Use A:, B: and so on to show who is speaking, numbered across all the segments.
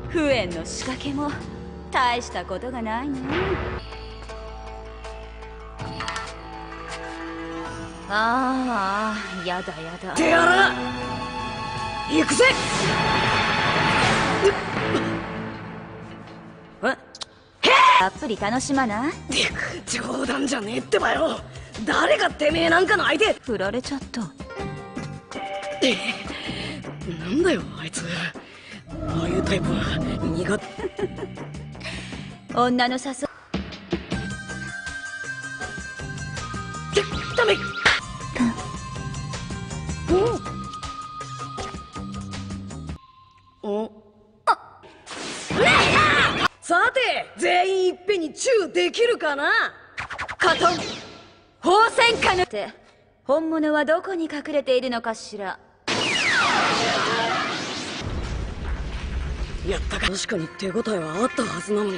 A: 不縁の仕掛けも大したことがないね。ああ、やだやだ。
B: てやら行くぜ。
A: たっぷり楽しまない？
B: 冗談じゃねえってばよ。誰がてめえなんかの相手。
A: 振られちゃった。
B: なんだよあいつ。ああいうタイプは苦手。
A: 女の誘い。
B: ダメ。さて全員いっぺんにチューできるかな。
A: カトン宝泉下のって本物はどこに隠れているのかしら。
B: やったか。確かに手応えはあったはずなのに。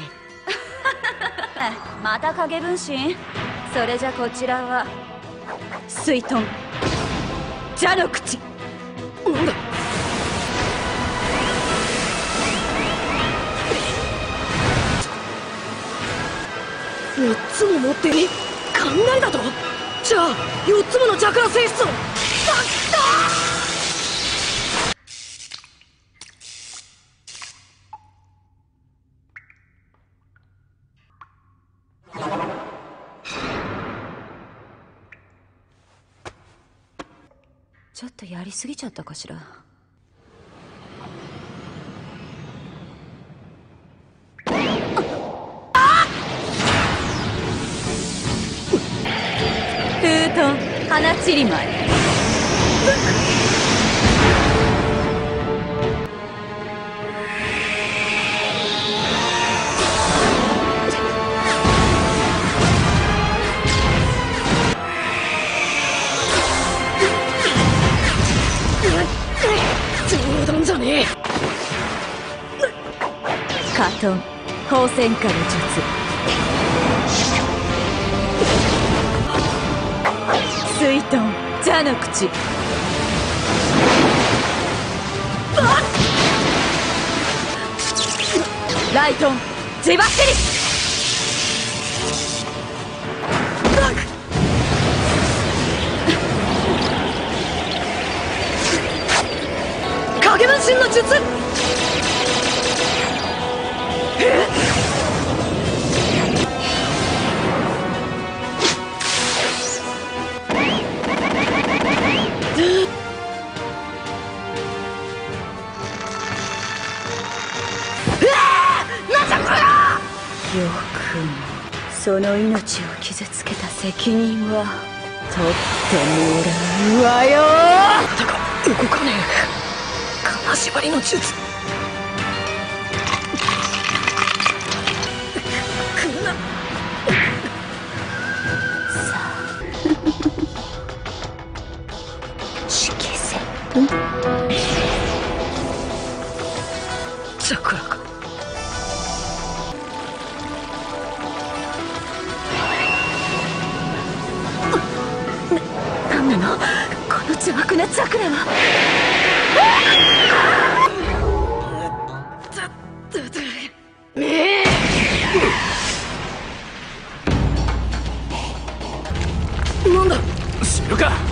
A: また影分身。それじゃこちらは水遁蛇の口。
B: なんだ。3つも持ってる。雷だと。じゃあ4つものチャクラ性質を。
A: ちょっとやりすぎちゃったかしら。風遁花散り舞い。
B: 冗談じゃねえ。
A: カトン宝泉下の術。水遁蛇の口。ライトンジバシリス。
B: 影分身の術。
A: よくもその命を傷つけた責任は取ってもらうわよ。
B: だが動かねえ。金縛りの術。来るな。
A: さあ引きせ。
B: チャクラか。
A: なんなのこの邪悪なチャクラは。
B: なんだ。
C: 知るか。